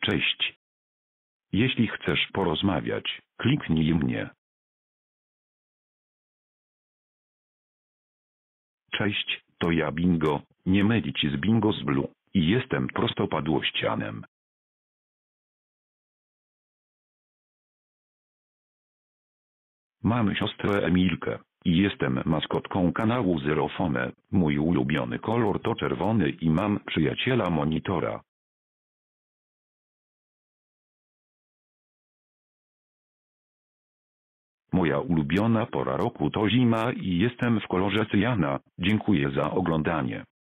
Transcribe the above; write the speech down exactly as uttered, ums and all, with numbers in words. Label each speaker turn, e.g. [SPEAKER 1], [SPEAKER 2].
[SPEAKER 1] Cześć. Jeśli chcesz porozmawiać, kliknij mnie. Cześć, to ja Bingo, nie mylić z Bingo z Blue, i jestem prostopadłościanem. Mam siostrę Emilkę i jestem maskotką kanału Zerofone. Mój ulubiony kolor to czerwony i mam przyjaciela Monitora. Moja ulubiona pora roku to zima i jestem w kolorze cyjana. Dziękuję za oglądanie.